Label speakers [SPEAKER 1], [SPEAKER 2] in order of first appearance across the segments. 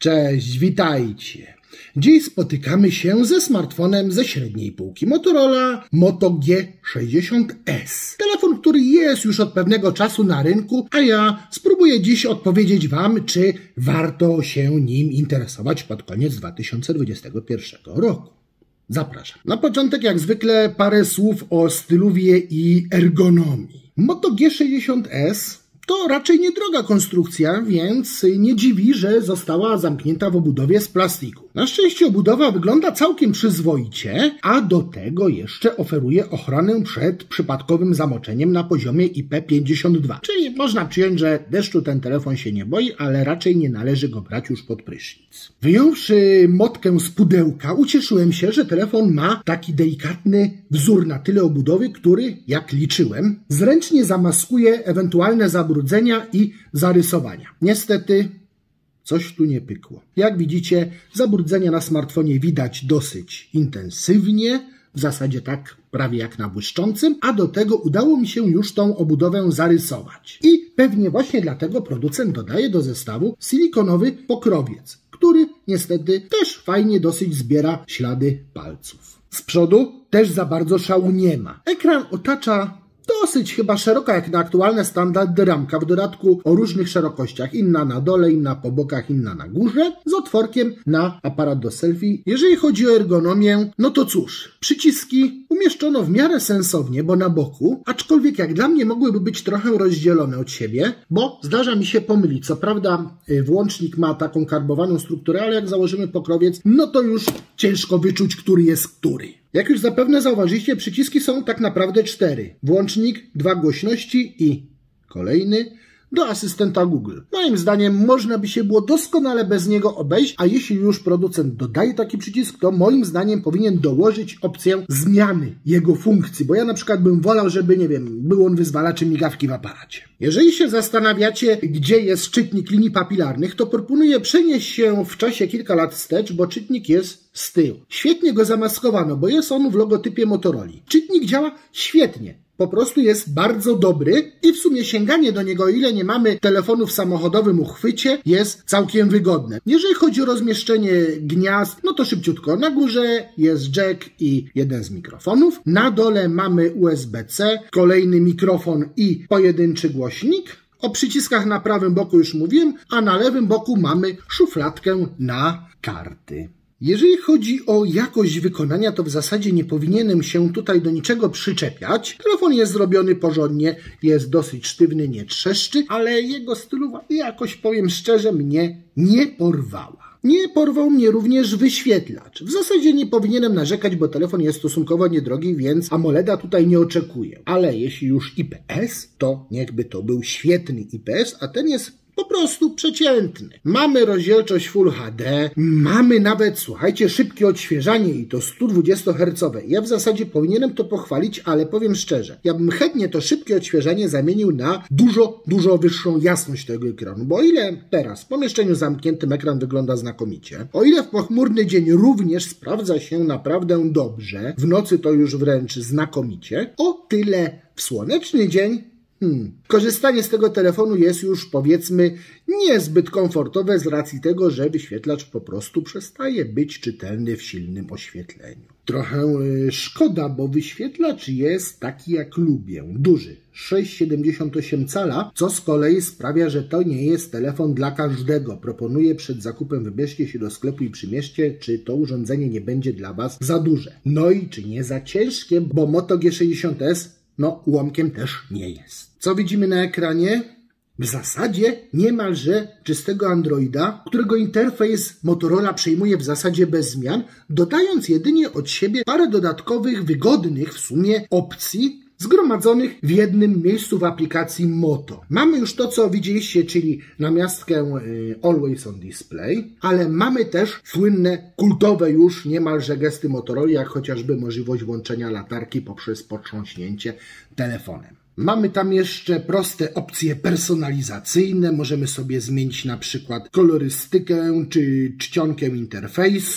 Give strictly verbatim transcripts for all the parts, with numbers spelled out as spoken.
[SPEAKER 1] Cześć, witajcie. Dziś spotykamy się ze smartfonem ze średniej półki Motorola Moto G sześćdziesiąt S. Telefon, który jest już od pewnego czasu na rynku, a ja spróbuję dziś odpowiedzieć Wam, czy warto się nim interesować pod koniec dwa tysiące dwudziestego pierwszego roku. Zapraszam. Na początek jak zwykle parę słów o styluwie i ergonomii. Moto G sześćdziesiąt S to raczej niedroga konstrukcja, więc nie dziwi, że została zamknięta w obudowie z plastiku. Na szczęście obudowa wygląda całkiem przyzwoicie, a do tego jeszcze oferuje ochronę przed przypadkowym zamoczeniem na poziomie I P pięćdziesiąt dwa. Czyli można przyjąć, że deszczu ten telefon się nie boi, ale raczej nie należy go brać już pod prysznic. Wyjąwszy motkę z pudełka, ucieszyłem się, że telefon ma taki delikatny wzór na tyle obudowy, który, jak liczyłem, zręcznie zamaskuje ewentualne zabrudzenia i zarysowania. Niestety coś tu nie pykło. Jak widzicie, zabrudzenia na smartfonie widać dosyć intensywnie, w zasadzie tak prawie jak na błyszczącym, a do tego udało mi się już tą obudowę zarysować. I pewnie właśnie dlatego producent dodaje do zestawu silikonowy pokrowiec, który niestety też fajnie dosyć zbiera ślady palców. Z przodu też za bardzo szału nie ma. Ekran otacza dosyć chyba szeroka jak na aktualne standardy ramka, w dodatku o różnych szerokościach, inna na dole, inna po bokach, inna na górze, z otworkiem na aparat do selfie. Jeżeli chodzi o ergonomię, no to cóż, przyciski umieszczono w miarę sensownie, bo na boku, aczkolwiek jak dla mnie mogłyby być trochę rozdzielone od siebie, bo zdarza mi się pomylić. Co prawda włącznik ma taką karbowaną strukturę, ale jak założymy pokrowiec, no to już ciężko wyczuć, który jest który. Jak już zapewne zauważyliście, przyciski są tak naprawdę cztery. Włącznik, dwa głośności i kolejny do asystenta Google. Moim zdaniem można by się było doskonale bez niego obejść, a jeśli już producent dodaje taki przycisk, to moim zdaniem powinien dołożyć opcję zmiany jego funkcji, bo ja na przykład bym wolał, żeby, nie wiem, był on wyzwalaczem migawki w aparacie. Jeżeli się zastanawiacie, gdzie jest czytnik linii papilarnych, to proponuję przenieść się w czasie kilka lat wstecz, bo czytnik jest z tyłu. Świetnie go zamaskowano, bo jest on w logotypie Motorola. Czytnik działa świetnie. Po prostu jest bardzo dobry i w sumie sięganie do niego, o ile nie mamy telefonu w samochodowym uchwycie, jest całkiem wygodne. Jeżeli chodzi o rozmieszczenie gniazd, no to szybciutko. Na górze jest jack i jeden z mikrofonów. Na dole mamy U S B C, kolejny mikrofon i pojedynczy głośnik. O przyciskach na prawym boku już mówiłem, a na lewym boku mamy szufladkę na karty. Jeżeli chodzi o jakość wykonania, to w zasadzie nie powinienem się tutaj do niczego przyczepiać. Telefon jest zrobiony porządnie, jest dosyć sztywny, nie trzeszczy, ale jego stylowa jakoś, powiem szczerze, mnie nie porwała. Nie porwał mnie również wyświetlacz. W zasadzie nie powinienem narzekać, bo telefon jest stosunkowo niedrogi, więc AMOLEDa tutaj nie oczekuję. Ale jeśli już I P S, to niechby to był świetny I P S, a ten jest po prostu przeciętny. Mamy rozdzielczość Full H D, mamy nawet, słuchajcie, szybkie odświeżanie i to sto dwudziestohercowe. Ja w zasadzie powinienem to pochwalić, ale powiem szczerze, ja bym chętnie to szybkie odświeżanie zamienił na dużo, dużo wyższą jasność tego ekranu, bo o ile teraz w pomieszczeniu zamkniętym ekran wygląda znakomicie, o ile w pochmurny dzień również sprawdza się naprawdę dobrze, w nocy to już wręcz znakomicie, o tyle w słoneczny dzień Hmm. korzystanie z tego telefonu jest już, powiedzmy, niezbyt komfortowe z racji tego, że wyświetlacz po prostu przestaje być czytelny w silnym oświetleniu. Trochę yy, szkoda, bo wyświetlacz jest taki jak lubię, duży, sześć przecinek siedemdziesiąt osiem cala, co z kolei sprawia, że to nie jest telefon dla każdego. Proponuję przed zakupem, wybierzcie się do sklepu i przymierzcie, czy to urządzenie nie będzie dla Was za duże. No i czy nie za ciężkie, bo Moto G sześćdziesiąt S no ułamkiem też nie jest. Co widzimy na ekranie? W zasadzie niemalże czystego Androida, którego interfejs Motorola przejmuje w zasadzie bez zmian, dodając jedynie od siebie parę dodatkowych, wygodnych w sumie opcji, zgromadzonych w jednym miejscu w aplikacji Moto. Mamy już to, co widzieliście, czyli namiastkę Always on Display, ale mamy też słynne, kultowe już niemalże gesty Motorola, jak chociażby możliwość włączenia latarki poprzez potrząśnięcie telefonem. Mamy tam jeszcze proste opcje personalizacyjne. Możemy sobie zmienić na przykład kolorystykę czy czcionkę interfejsu.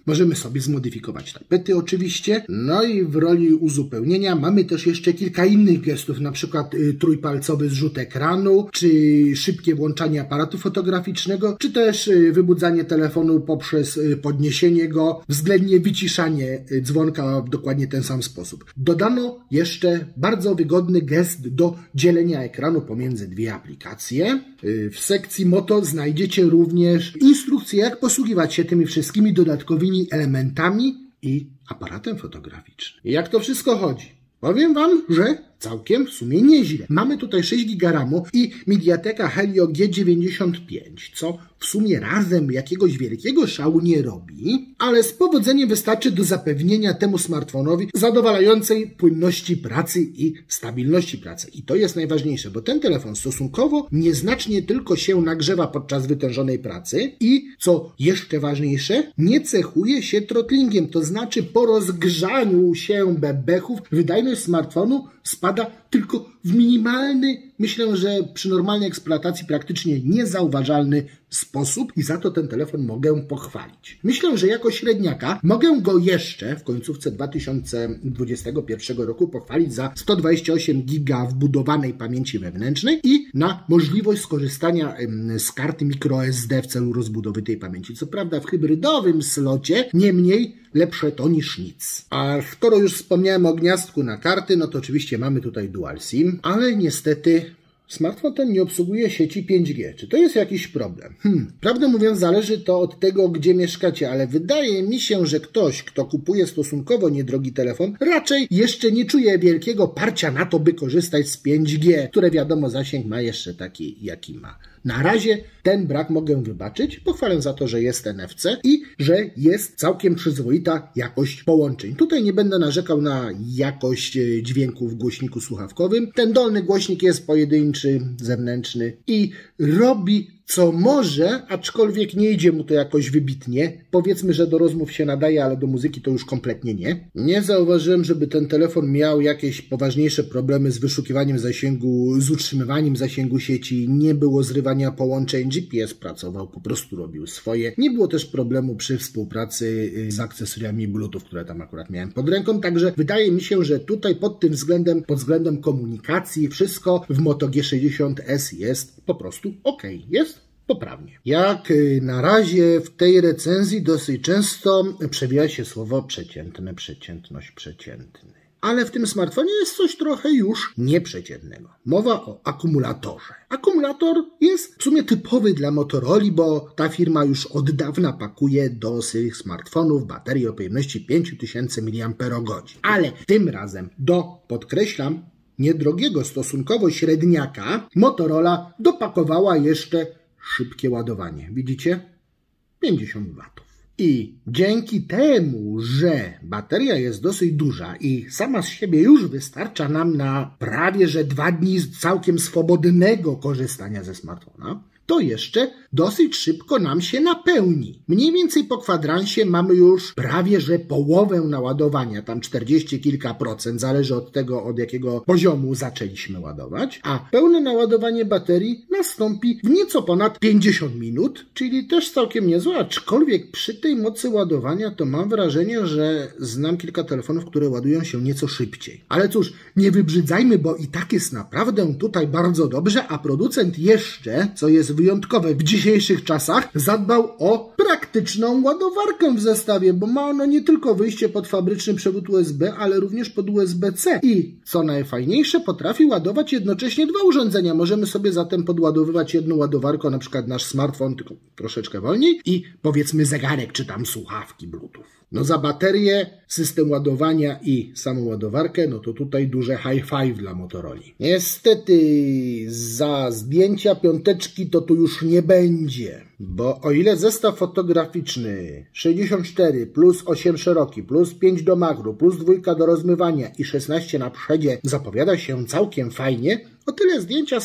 [SPEAKER 1] Możemy sobie zmodyfikować tapety oczywiście. No i w roli uzupełnienia mamy też jeszcze kilka innych gestów, na przykład y, trójpalcowy zrzut ekranu, czy szybkie włączanie aparatu fotograficznego, czy też y, wybudzanie telefonu poprzez y, podniesienie go, względnie wyciszanie y, dzwonka w dokładnie ten sam sposób. Dodano jeszcze bardzo wygodny gest do dzielenia ekranu pomiędzy dwie aplikacje. Y, w sekcji Moto znajdziecie również instrukcję, jak posługiwać się tymi wszystkimi dodatkowymi elementami i aparatem fotograficznym. I jak to wszystko chodzi? Powiem Wam, że całkiem w sumie nieźle. Mamy tutaj sześć giga ramu i Mediateka Helio G dziewięćdziesiąt pięć, co w sumie razem jakiegoś wielkiego szału nie robi, ale z powodzeniem wystarczy do zapewnienia temu smartfonowi zadowalającej płynności pracy i stabilności pracy. I to jest najważniejsze, bo ten telefon stosunkowo nieznacznie tylko się nagrzewa podczas wytężonej pracy i, co jeszcze ważniejsze, nie cechuje się throtlingiem, to znaczy po rozgrzaniu się bebechów wydajność smartfonu spada tylko w minimalny, myślę, że przy normalnej eksploatacji praktycznie niezauważalny sposób i za to ten telefon mogę pochwalić. Myślę, że jako średniaka mogę go jeszcze w końcówce dwa tysiące dwudziestego pierwszego roku pochwalić za sto dwadzieścia osiem giga wbudowanej pamięci wewnętrznej i na możliwość skorzystania z karty microSD w celu rozbudowy tej pamięci. Co prawda w hybrydowym slocie, niemniej lepsze to niż nic. A skoro już wspomniałem o gniazdku na karty, no to oczywiście mamy tutaj Dual SIM, ale niestety smartfon ten nie obsługuje sieci pięć G. Czy to jest jakiś problem? Hmm. Prawdę mówiąc, zależy to od tego, gdzie mieszkacie, ale wydaje mi się, że ktoś, kto kupuje stosunkowo niedrogi telefon, raczej jeszcze nie czuje wielkiego parcia na to, by korzystać z pięć G, które wiadomo zasięg ma jeszcze taki, jaki ma. Na razie ten brak mogę wybaczyć, pochwalę za to, że jest N F C i że jest całkiem przyzwoita jakość połączeń. Tutaj nie będę narzekał na jakość dźwięku w głośniku słuchawkowym. Ten dolny głośnik jest pojedynczy, zewnętrzny i robi co może, aczkolwiek nie idzie mu to jakoś wybitnie. Powiedzmy, że do rozmów się nadaje, ale do muzyki to już kompletnie nie. Nie zauważyłem, żeby ten telefon miał jakieś poważniejsze problemy z wyszukiwaniem zasięgu, z utrzymywaniem zasięgu sieci. Nie było zrywania połączeń, G P S pracował, po prostu robił swoje. Nie było też problemu przy współpracy z akcesoriami Bluetooth, które tam akurat miałem pod ręką, także wydaje mi się, że tutaj pod tym względem, pod względem komunikacji, wszystko w Moto G sześćdziesiąt S jest po prostu ok. Jest poprawnie. Jak na razie w tej recenzji dosyć często przewija się słowo przeciętne, przeciętność, przeciętny. Ale w tym smartfonie jest coś trochę już nieprzeciętnego. Mowa o akumulatorze. Akumulator jest w sumie typowy dla Motorola, bo ta firma już od dawna pakuje do swych smartfonów baterie o pojemności pięć tysięcy miliamperogodzin. Ale tym razem do, podkreślam, niedrogiego stosunkowo średniaka Motorola dopakowała jeszcze szybkie ładowanie. Widzicie? pięćdziesiąt watów. I dzięki temu, że bateria jest dosyć duża i sama z siebie już wystarcza nam na prawie że dwa dni całkiem swobodnego korzystania ze smartfona, to jeszcze dosyć szybko nam się napełni. Mniej więcej po kwadransie mamy już prawie że połowę naładowania, tam czterdzieści kilka procent, zależy od tego, od jakiego poziomu zaczęliśmy ładować, a pełne naładowanie baterii nastąpi w nieco ponad pięćdziesiąt minut, czyli też całkiem niezłe, aczkolwiek przy tej mocy ładowania to mam wrażenie, że znam kilka telefonów, które ładują się nieco szybciej. Ale cóż, nie wybrzydzajmy, bo i tak jest naprawdę tutaj bardzo dobrze, a producent jeszcze, co jest wyjątkowe w dzisiejszych czasach, zadbał o praktyczną ładowarkę w zestawie, bo ma ono nie tylko wyjście pod fabryczny przewód U S B, ale również pod U S B C. I co najfajniejsze, potrafi ładować jednocześnie dwa urządzenia. Możemy sobie zatem podładowywać jedną ładowarką, na przykład nasz smartfon, tylko troszeczkę wolniej i powiedzmy zegarek, czy tam słuchawki Bluetooth. No za baterię, system ładowania i samą ładowarkę, no to tutaj duże high five dla Motorola. Niestety za zdjęcia piąteczki to tu już nie będzie, bo o ile zestaw fotograficzny sześćdziesiąt cztery plus osiem szeroki plus pięć do makro plus dwójka do rozmywania i szesnaście na przodzie zapowiada się całkiem fajnie, o tyle zdjęcia są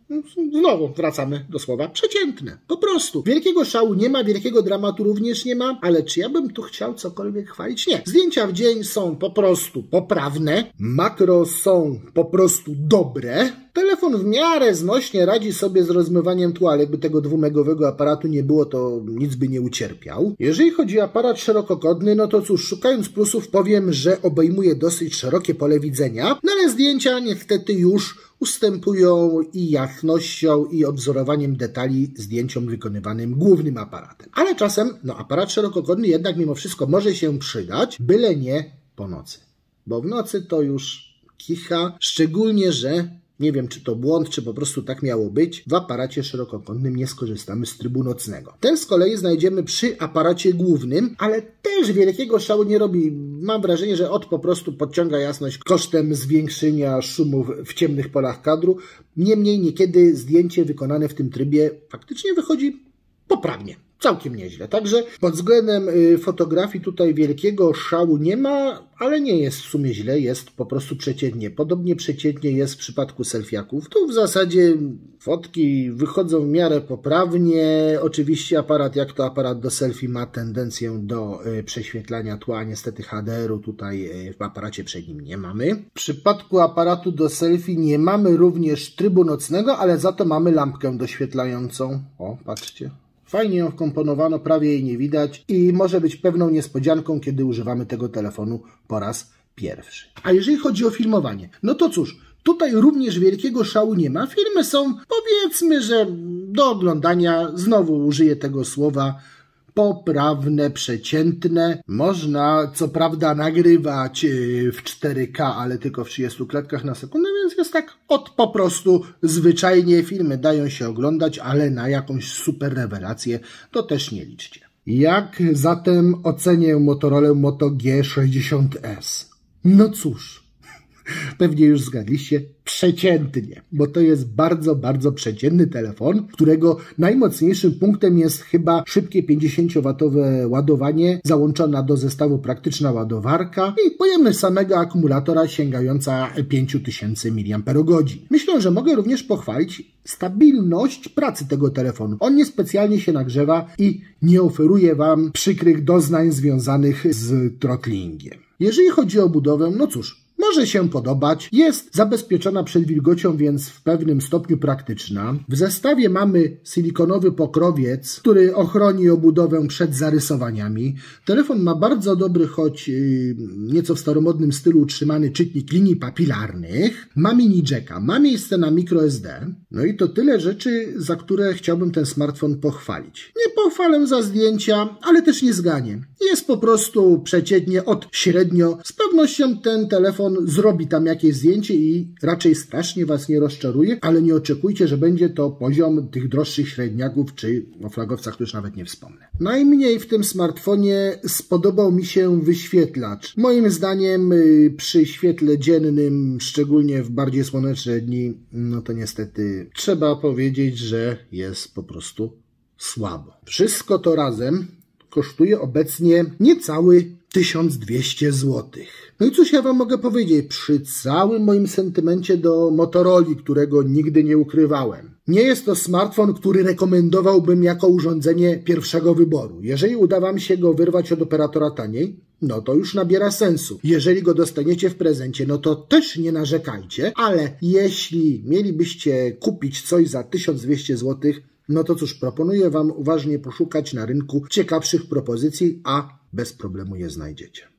[SPEAKER 1] Znowu wracamy do słowa przeciętne. Po prostu. Wielkiego szału nie ma, wielkiego dramatu również nie ma, ale czy ja bym tu chciał cokolwiek chwalić? Nie. Zdjęcia w dzień są po prostu poprawne, makro są po prostu dobre, telefon w miarę znośnie radzi sobie z rozmywaniem tła, ale jakby tego dwumegowego aparatu nie było, to nic by nie ucierpiał. Jeżeli chodzi o aparat szerokokątny, no to cóż, szukając plusów powiem, że obejmuje dosyć szerokie pole widzenia, no ale zdjęcia niestety już ustępują i jasnością, i odwzorowaniem detali zdjęciom wykonywanym głównym aparatem. Ale czasem, no aparat szerokokątny jednak mimo wszystko może się przydać, byle nie po nocy. Bo w nocy to już kicha, szczególnie, że nie wiem, czy to błąd, czy po prostu tak miało być. W aparacie szerokokątnym nie skorzystamy z trybu nocnego. Ten z kolei znajdziemy przy aparacie głównym, ale też wielkiego szału nie robi. Mam wrażenie, że od po prostu podciąga jasność kosztem zwiększenia szumów w ciemnych polach kadru. Niemniej niekiedy zdjęcie wykonane w tym trybie faktycznie wychodzi poprawnie. Całkiem nieźle. Także pod względem fotografii tutaj wielkiego szału nie ma, ale nie jest w sumie źle, jest po prostu przeciętnie. Podobnie przeciętnie jest w przypadku selfiaków. Tu w zasadzie fotki wychodzą w miarę poprawnie. Oczywiście aparat, jak to aparat do selfie, ma tendencję do prześwietlania tła. Niestety H D R u tutaj w aparacie przednim nie mamy. W przypadku aparatu do selfie nie mamy również trybu nocnego, ale za to mamy lampkę doświetlającą. O, patrzcie. Fajnie ją wkomponowano, prawie jej nie widać i może być pewną niespodzianką, kiedy używamy tego telefonu po raz pierwszy. A jeżeli chodzi o filmowanie, no to cóż, tutaj również wielkiego szału nie ma. Filmy są, powiedzmy, że do oglądania, znowu użyję tego słowa, poprawne, przeciętne. Można co prawda nagrywać w cztery K, ale tylko w trzydziestu klatkach na sekundę, więc jest tak od po prostu zwyczajnie. Filmy dają się oglądać, ale na jakąś super rewelację to też nie liczcie. Jak zatem ocenię Motorola Moto G sześćdziesiąt S? No cóż, pewnie już zgadliście, przeciętnie, bo to jest bardzo, bardzo przeciętny telefon, którego najmocniejszym punktem jest chyba szybkie pięćdziesięciowatowe ładowanie, załączona do zestawu praktyczna ładowarka i pojemność samego akumulatora sięgająca pięć tysięcy miliamperogodzin. Myślę, że mogę również pochwalić stabilność pracy tego telefonu. On niespecjalnie się nagrzewa i nie oferuje Wam przykrych doznań związanych z throttlingiem. Jeżeli chodzi o budowę, no cóż, może się podobać. Jest zabezpieczona przed wilgocią, więc w pewnym stopniu praktyczna. W zestawie mamy silikonowy pokrowiec, który ochroni obudowę przed zarysowaniami. Telefon ma bardzo dobry, choć yy, nieco w staromodnym stylu utrzymany czytnik linii papilarnych. Ma mini jacka, ma miejsce na microSD. No i to tyle rzeczy, za które chciałbym ten smartfon pochwalić. Nie pochwalę za zdjęcia, ale też nie zganię. Jest po prostu przeciętnie od średnio. Z pewnością ten telefon zrobi tam jakieś zdjęcie i raczej strasznie Was nie rozczaruje, ale nie oczekujcie, że będzie to poziom tych droższych średniaków, czy o flagowcach to już nawet nie wspomnę. Najmniej w tym smartfonie spodobał mi się wyświetlacz. Moim zdaniem przy świetle dziennym, szczególnie w bardziej słoneczne dni, no to niestety trzeba powiedzieć, że jest po prostu słabo. Wszystko to razem kosztuje obecnie niecały tysiąc dwieście złotych. No i cóż ja Wam mogę powiedzieć, przy całym moim sentymencie do Motorola, którego nigdy nie ukrywałem. Nie jest to smartfon, który rekomendowałbym jako urządzenie pierwszego wyboru. Jeżeli uda Wam się go wyrwać od operatora taniej, no to już nabiera sensu. Jeżeli go dostaniecie w prezencie, no to też nie narzekajcie, ale jeśli mielibyście kupić coś za tysiąc dwieście złotych, no to cóż, proponuję Wam uważnie poszukać na rynku ciekawszych propozycji, a bez problemu je znajdziecie.